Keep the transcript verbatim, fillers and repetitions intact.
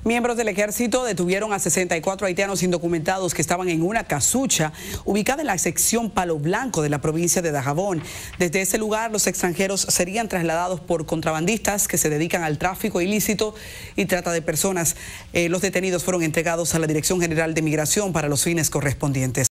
Miembros del ejército detuvieron a sesenta y cuatro haitianos indocumentados que estaban en una casucha ubicada en la sección Palo Blanco de la provincia de Dajabón. Desde ese lugar, los extranjeros serían trasladados por contrabandistas que se dedican al tráfico ilícito y trata de personas. Eh, los detenidos fueron entregados a la Dirección General de Migración para los fines correspondientes.